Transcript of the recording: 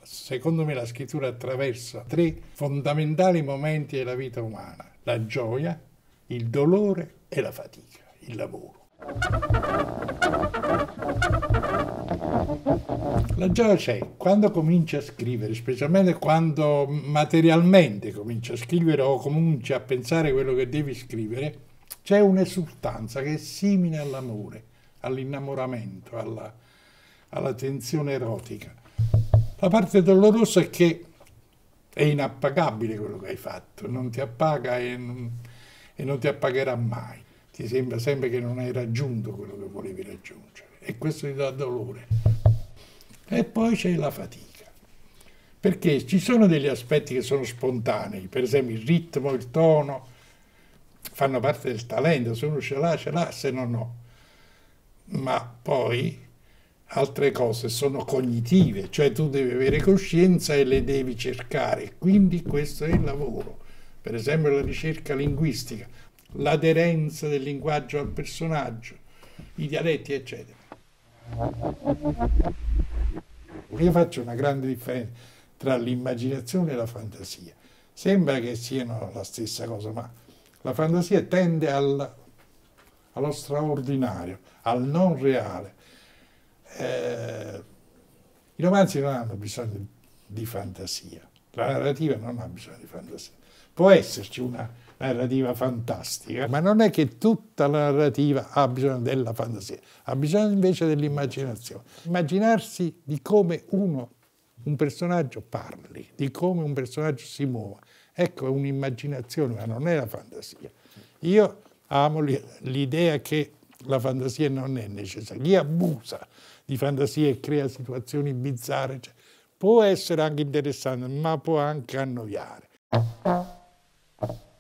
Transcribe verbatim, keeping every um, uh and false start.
secondo me la scrittura attraversa tre fondamentali momenti della vita umana: la gioia, il dolore e la fatica, il lavoro. La gioia c'è quando cominci a scrivere, specialmente quando materialmente cominci a scrivere o cominci a pensare quello che devi scrivere, c'è un'esultanza che è simile all'amore, all'innamoramento, alla, alla tensione erotica. La parte dolorosa è che è inappagabile quello che hai fatto, non ti appaga e non, e non ti appagherà mai. Ti sembra sempre che non hai raggiunto quello che volevi raggiungere e questo ti dà dolore. E poi c'è la fatica, perché ci sono degli aspetti che sono spontanei, per esempio il ritmo, il tono, fanno parte del talento, se uno ce l'ha, ce l'ha, se no no. Ma poi altre cose sono cognitive, cioè tu devi avere coscienza e le devi cercare, quindi questo è il lavoro. Per esempio la ricerca linguistica, l'aderenza del linguaggio al personaggio, i dialetti, eccetera. Io faccio una grande differenza tra l'immaginazione e la fantasia. Sembra che siano la stessa cosa, ma la fantasia tende al, allo straordinario, al non reale. Eh, I romanzi non hanno bisogno di fantasia, la narrativa non ha bisogno di fantasia. Può esserci una narrativa fantastica, ma non è che tutta la narrativa ha bisogno della fantasia, ha bisogno invece dell'immaginazione. Immaginarsi di come uno, un personaggio parli, di come un personaggio si muova. Ecco, è un'immaginazione, ma non è la fantasia. Io amo l'idea che la fantasia non è necessaria. Chi abusa di fantasia e crea situazioni bizzarre, cioè, può essere anche interessante, ma può anche annoiare.